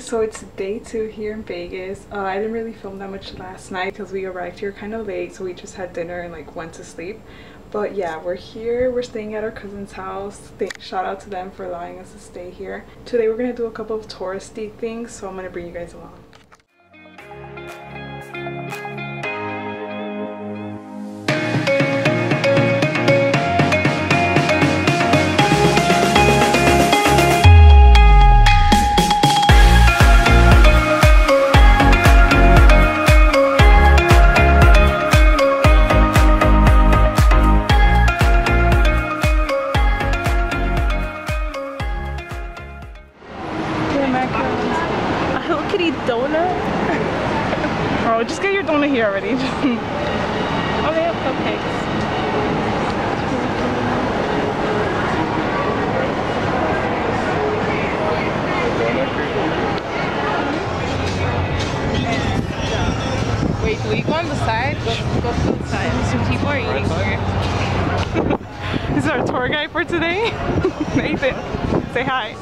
so it's day 2 here in Vegas. I didn't really film that much last night because we arrived here kind of late, so we just had dinner and like went to sleep. But yeah, we're here, we're staying at our cousin's house. Shout out to them for allowing us to stay here. Today we're gonna do a couple of touristy things, so I'm gonna bring you guys along. Donut? Oh, just get your donut here already. Oh, they have cupcakes. Wait, will you go on the side? Go to the side. Some people are eating here. This is our tour guide for today. Nathan, say hi.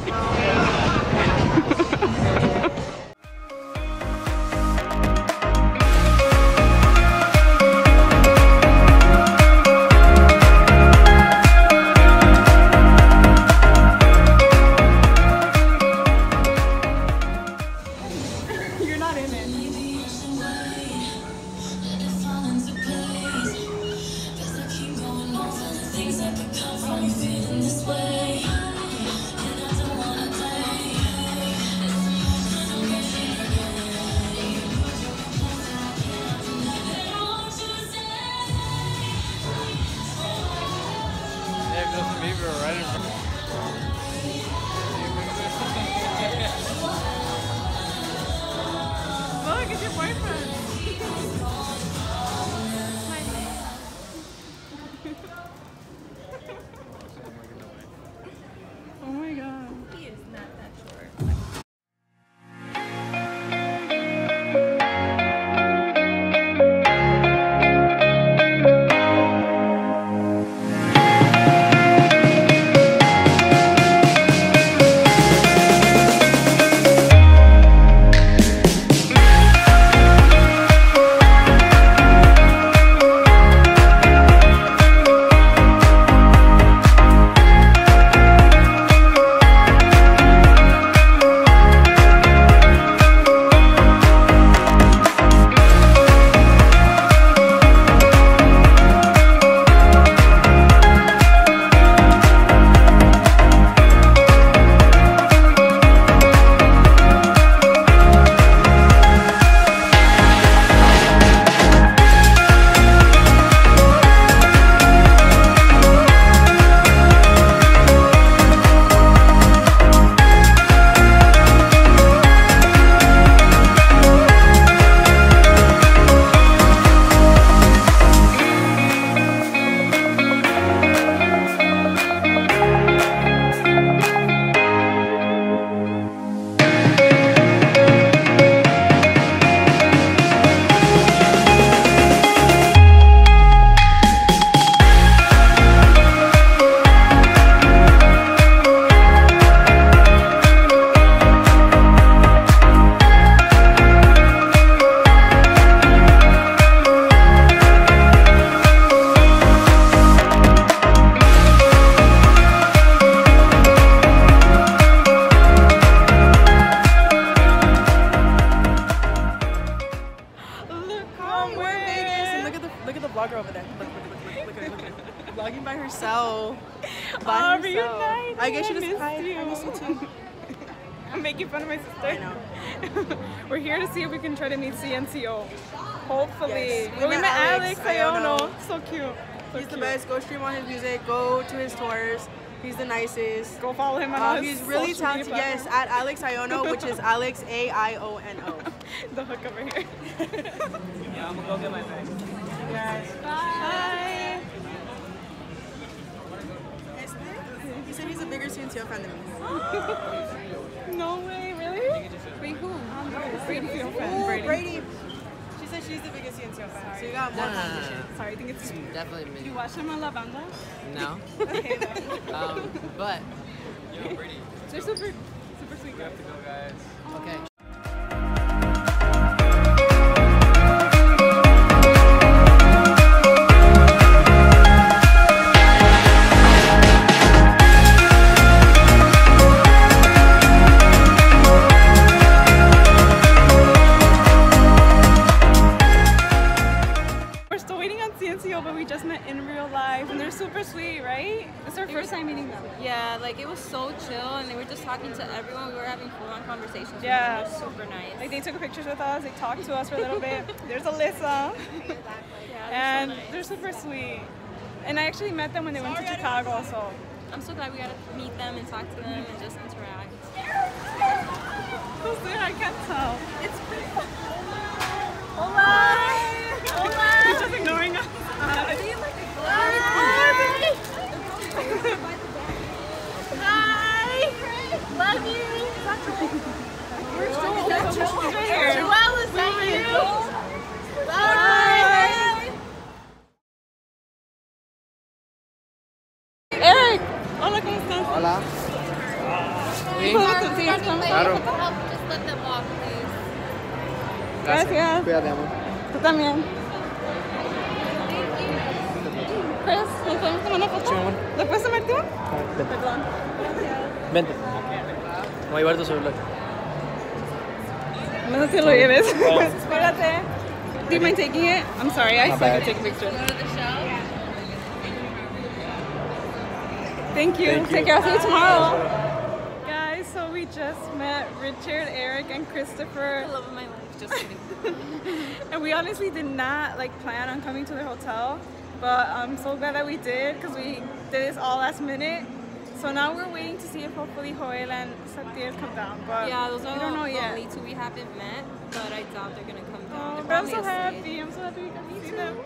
Look, it's your boyfriend. Oh my god. He is not that short. Vlogger over there. Look at her. Vlogging by herself. Reuniting. I guess she just I miss you too. I'm making fun of my sister. I know. We're here to see if we can try to meet CNCO. Hopefully. Yes. We met Alex Iono. So cute. He's the best. Go stream on his music. Go to his tours. He's the nicest. Go follow him on He's really talented. Yes, at Alex Iono, which is Alex AIONO. The hook over here. Yeah, I'm gonna go get my bag. Guys. Bye. He said he's a bigger CNCO fan than me. No way, really? Wait, who? CNCO fan. Ooh, Brady. She said she's the biggest CNCO fan. So you got more competition. Sorry, I think it's Definitely me. Did you watch them on La Banda? No. Okay, then. But They're super sweet. we have to go, guys. Okay. right? It's our first time meeting them. Yeah, like it was so chill, and they were just talking to everyone. We were having full-on conversations. Yeah. It was super nice. Like they took pictures with us, they talked to us for a little bit. There's Alyssa. And they're super sweet. And I actually met them when they went to Chicago, so I'm so glad we got to meet them and talk to them and just interact. who's there? I can't tell. It's Hola! Hola! He's just ignoring us. Hi! Love you! We're so Joelle, is that you? Bye! Eric! Hola, ¿cómo estás? Hola. ¿Puedo seguir con Claro. Just let them walk, please. Gracias. Cuídate, amor. Tú también. Chris, ¿nos podemos tomar una foto? Sí, amor. ¿Lo puedes tomar tú? Vente. Perdón. Vente. Voy a llevar tu celular. No sé si lo lleves. Espérate. Do you mind taking it? I'm sorry, I suck at taking pictures. Go to the show. Thank you. Thank you. Take care. I'll see you tomorrow. Guys, so we just met Richard, Eric, and Christopher. The love of my life. Just kidding. And we honestly did not plan on coming to their hotel, but I'm so glad that we did because we did this all last minute. So now we're waiting to see if hopefully Joel and Satir come down. But Yeah, those are we don't know the yet. only two we haven't met, but I doubt they're gonna come down. Oh, They're but I'm probably so asleep. happy. I'm so happy we got to see them.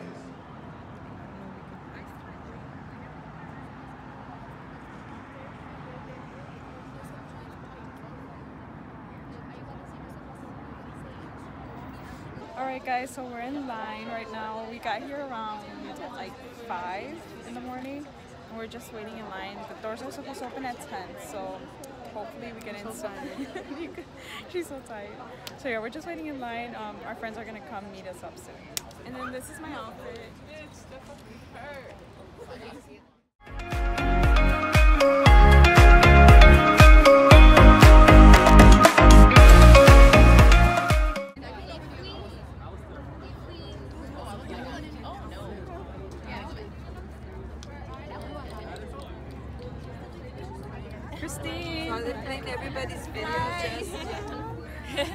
Alright guys, so we're in line right now. We got here around like 5 in the morning and we're just waiting in line. The doors are supposed to open at 10, so hopefully we get in soon. She's so tired. So yeah, we're just waiting in line. Our friends are gonna come meet us up soon. And then this is my outfit. Christine. So they're playing everybody's videos just.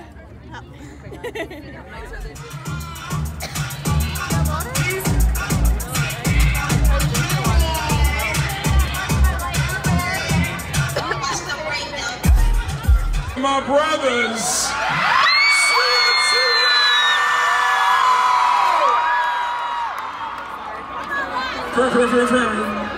My brothers. CNCO.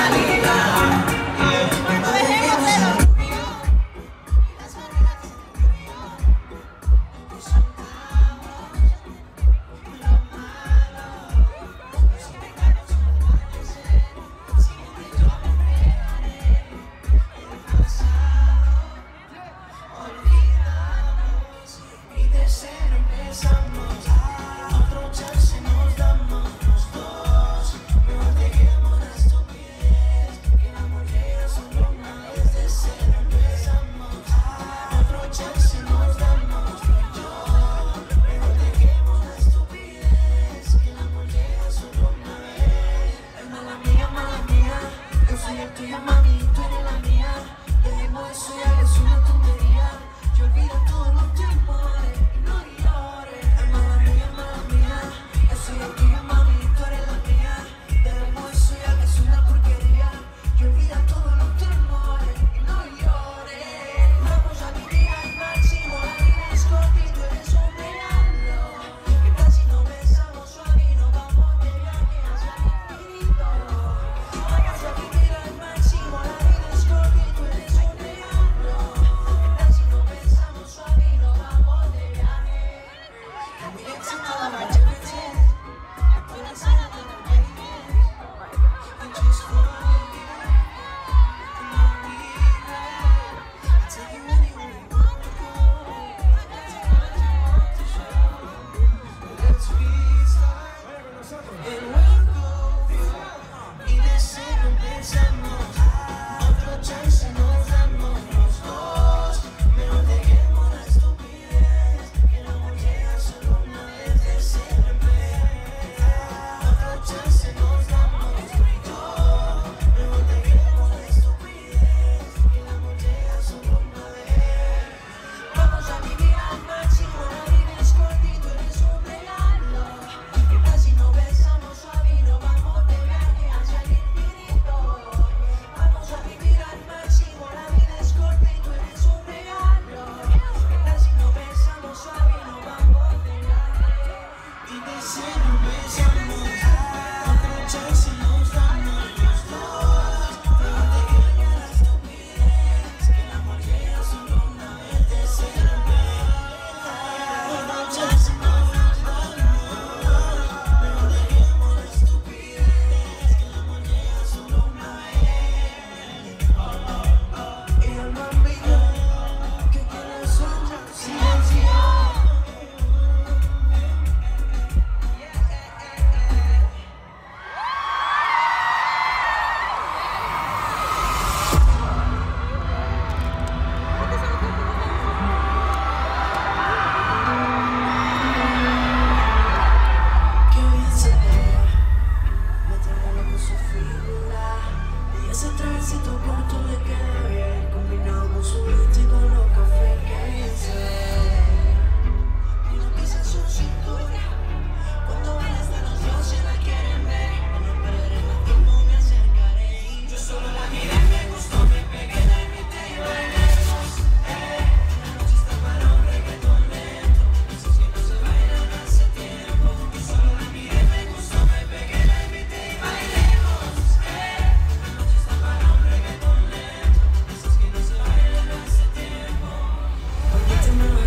Tomorrow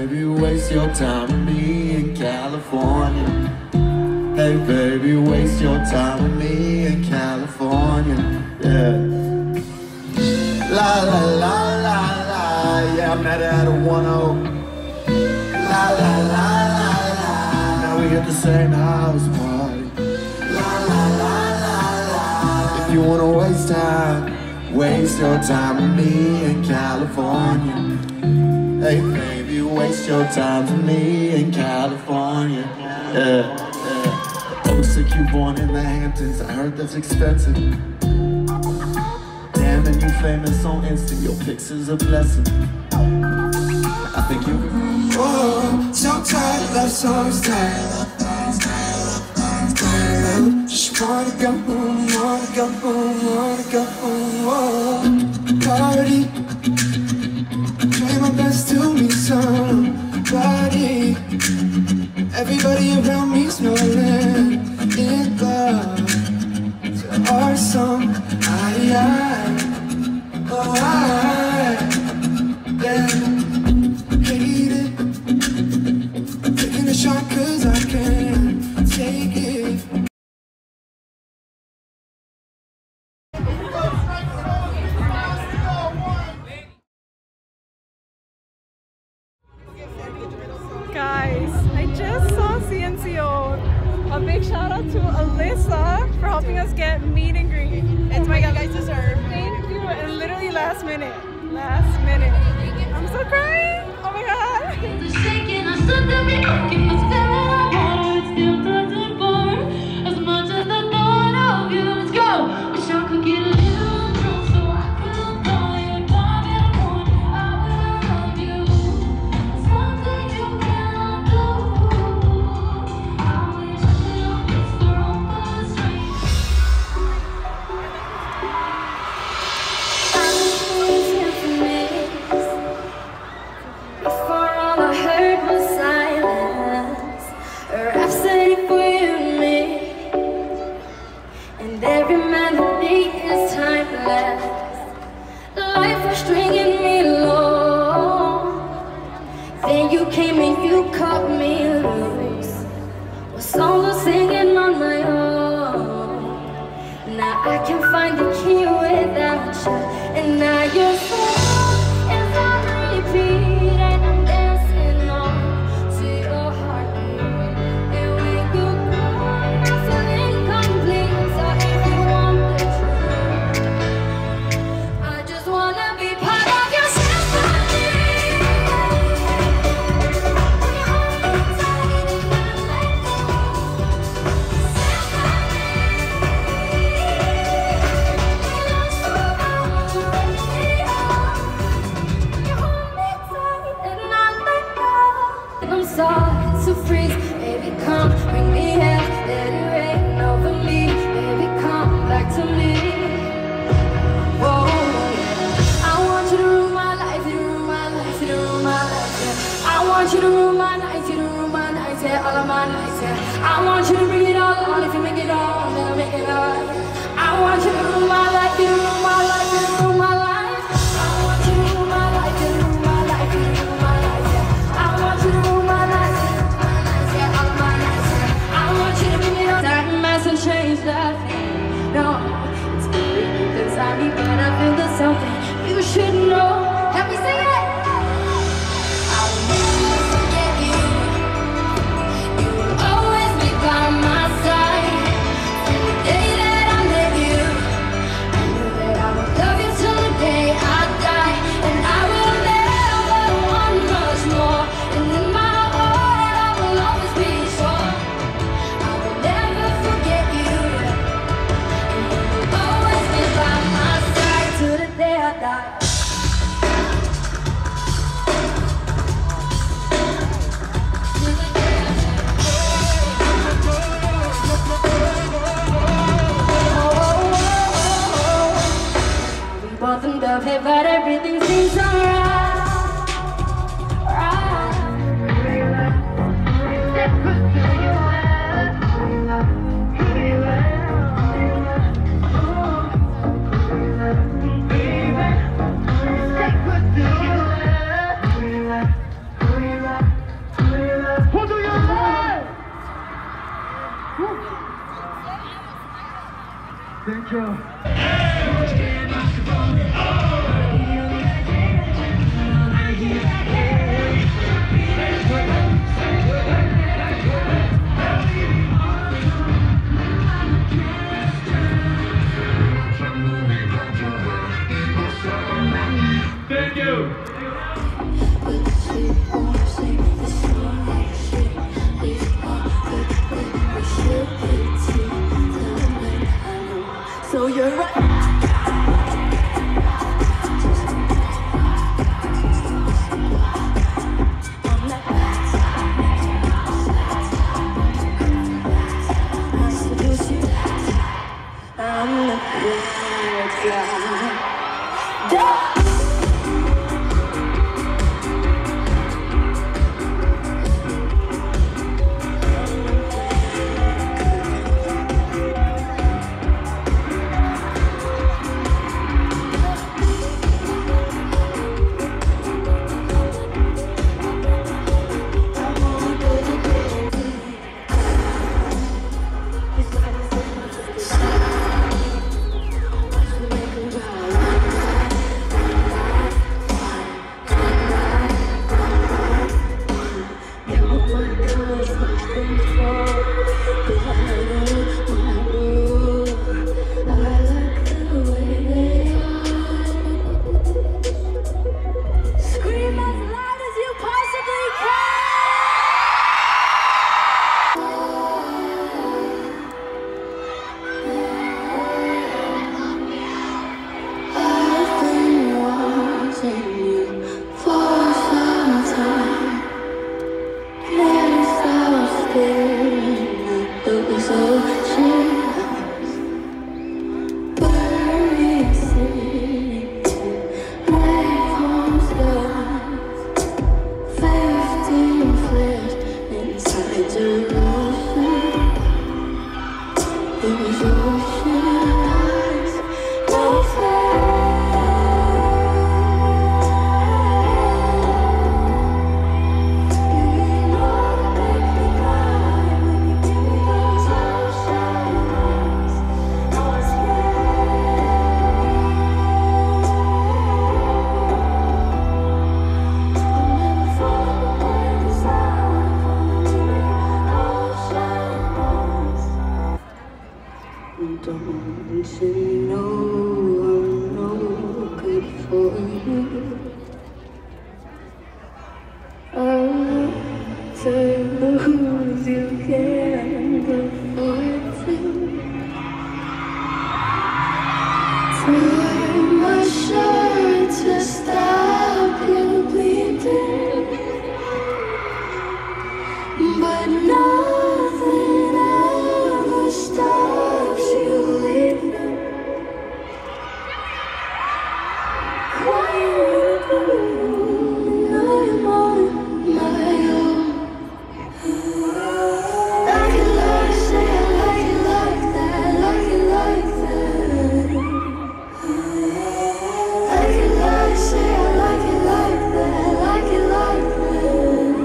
baby, waste your time with me in California. Hey baby, waste your time with me in California. Yeah. La la la la la. Yeah, I met her at a 1-0. La la la la la. Now we at the same house party. La la la la la. If you wanna waste time, waste your time with me in California. Hey baby, waste your time with me in California. Yeah. Sick, you born in the Hamptons. I heard that's expensive. Damn, and you famous on Insta. Your pics is a blessing. I think you. Oh, so tired, love songs tired. Just wanna go home, wanna go home, wanna go home. Oh, party. Try my best to meet somebody. Everybody around me smiling. In love to our song, oh I hate it. Taking a shot 'cause I can't take it. Guys, I just saw CNCO. A big shout out to Alyssa for helping us get meet and greet. It's what you guys deserve. Thank you. And literally last minute. I'm so crying. Oh my god. As much as the thought of you, let's go. Wish I could get a little close so I could know you. I will love you. Something you cannot do. I wish I could whisper on the street. Before all I heard was silence, a rhapsody for you and me. And every melody is timeless. Life was stringing me along. Then you came and you cut me loose. What song was singing on my own? Now I can find the key without you. And now your song is on repeat, and I'm dancing on to your heartbeat. And when you go, I feel incomplete. So if you want the truth, I just wanna be part of your symphony. When you hold me tight and I let go, I'm sorry to freeze, baby, come bring me here, let it rain over me, baby, come back to me. Whoa, yeah. I want you to rule my life, you to rule my life, you to rule my life, yeah. I want you to rule my nights, you to rule my nights, yeah, all of my nights, yeah. I want you to bring it all on, if you make it on, then I'll make it all. I want you to rule my life, you to rule my life, you to rule my life. I want you to rule my life, you to rule my life, you to rule my life, yeah. I want you to rule my life, yeah, all of my nights, yeah. I want you to bring it on. That message changed that thing. No, it's really inside me, but I feel there's something you should know. Help me sing it. I will never forget you. You will always be by my side. From the day that I met you, I knew that I would love you till the day I die. And I will never want much more. And in my heart I will always be sure. I will never forget you. And you will always be by my side till the day I die. We both in love, hey, but everything seems alright. Right. Thank you. So you're right. I'm the bad guy. Don't you know I'm no good for you? I'm to lose you can't afford to. Tie my shirt to stop you bleeding, but nothing ever stops you leaving. Quiet room, I'm on my own. Like it like say I like it like that, like it like that. Like it like say I like it like that, like it like that.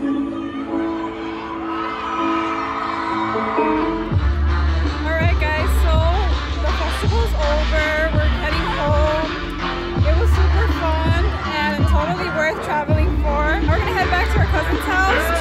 Alright guys, so the festival's over, we're heading home. It was super fun and totally worth traveling for. We're gonna head back to our cousin's house